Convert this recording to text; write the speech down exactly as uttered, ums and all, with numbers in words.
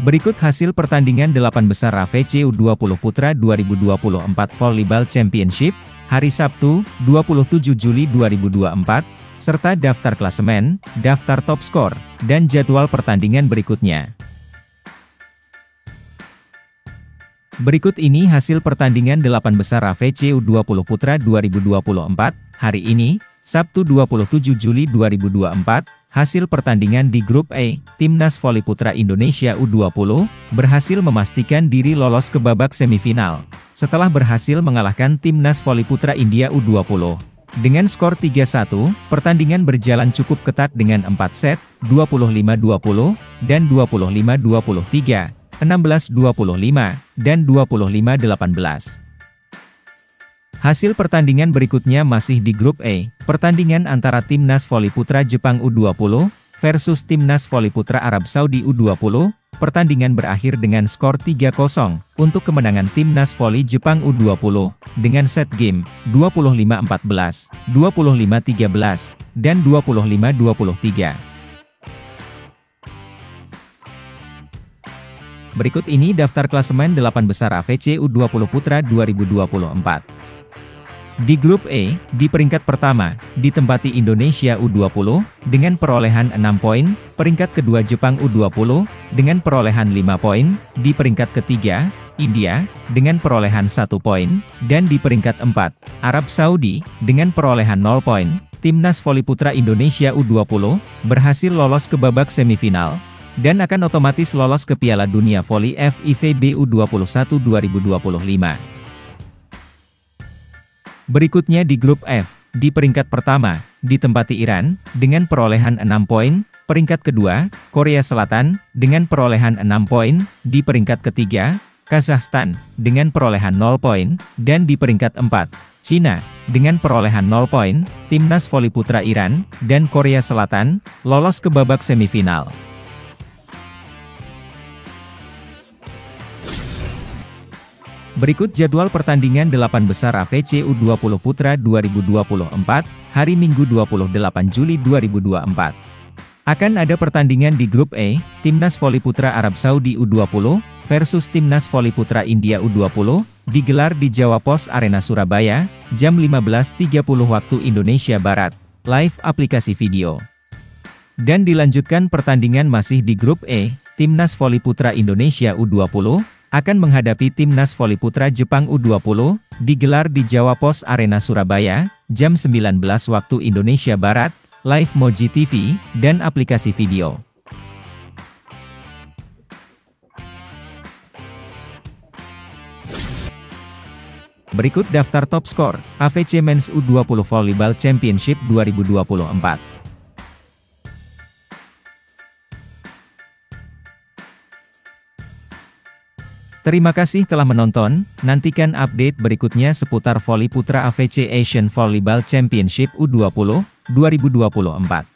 Berikut hasil pertandingan delapan besar A F C U dua puluh Putra dua ribu dua puluh empat Volleyball Championship, hari Sabtu, dua puluh tujuh Juli dua ribu dua puluh empat, serta daftar klasemen, daftar top skor, dan jadwal pertandingan berikutnya. Berikut ini hasil pertandingan delapan besar A F C U dua puluh Putra dua ribu dua puluh empat, hari ini, Sabtu dua puluh tujuh Juli dua ribu dua puluh empat, hasil pertandingan di Grup A, Timnas Voli Putra Indonesia U dua puluh, berhasil memastikan diri lolos ke babak semifinal, setelah berhasil mengalahkan Timnas Voli Putra India U dua puluh. Dengan skor tiga satu, pertandingan berjalan cukup ketat dengan empat set, dua puluh lima dua puluh, dan dua puluh lima dua puluh tiga, enam belas dua puluh lima, dan dua puluh lima delapan belas. Hasil pertandingan berikutnya masih di Grup A, pertandingan antara Timnas Voli Putra Jepang U dua puluh, versus Timnas Voli Putra Arab Saudi U dua puluh, pertandingan berakhir dengan skor tiga kosong, untuk kemenangan Timnas Voli Jepang U dua puluh, dengan set game, dua puluh lima empat belas, dua puluh lima tiga belas, dan dua puluh lima dua puluh tiga. Berikut ini daftar klasemen delapan besar A F C U dua puluh Putra dua ribu dua puluh empat. Di Grup A, di peringkat pertama, ditempati Indonesia U dua puluh, dengan perolehan enam poin, peringkat kedua Jepang U dua puluh, dengan perolehan lima poin, di peringkat ketiga, India, dengan perolehan satu poin, dan di peringkat empat, Arab Saudi, dengan perolehan nol poin. Timnas Voli Putra Indonesia U dua puluh, berhasil lolos ke babak semifinal, dan akan otomatis lolos ke Piala Dunia Voli F I V B U dua puluh satu dua ribu dua puluh lima. Berikutnya di Grup F, di peringkat pertama, ditempati Iran, dengan perolehan enam poin, peringkat kedua, Korea Selatan, dengan perolehan enam poin, di peringkat ketiga, Kazakhstan, dengan perolehan nol poin, dan di peringkat empat, Cina, dengan perolehan nol poin. Timnas Voli Putra Iran, dan Korea Selatan, lolos ke babak semifinal. Berikut jadwal pertandingan delapan besar A F C U dua puluh Putra dua ribu dua puluh empat, hari Minggu dua puluh delapan Juli dua ribu dua puluh empat. Akan ada pertandingan di Grup A, Timnas Voli Putra Arab Saudi U dua puluh, versus Timnas Voli Putra India U dua puluh, digelar di Jawa Pos Arena Surabaya, jam lima belas tiga puluh waktu Indonesia Barat, live aplikasi video. Dan dilanjutkan pertandingan masih di Grup A, Timnas Voli Putra Indonesia U dua puluh, akan menghadapi Timnas Voli Putra Jepang U dua puluh, digelar di Jawa Pos Arena Surabaya, jam sembilan belas waktu Indonesia Barat, live Moji T V, dan aplikasi video. Berikut daftar top skor, A F C Men's U dua puluh Volleyball Championship dua ribu dua puluh empat. Terima kasih telah menonton, nantikan update berikutnya seputar voli putra A F C Asian Volleyball Championship U dua puluh, dua ribu dua puluh empat.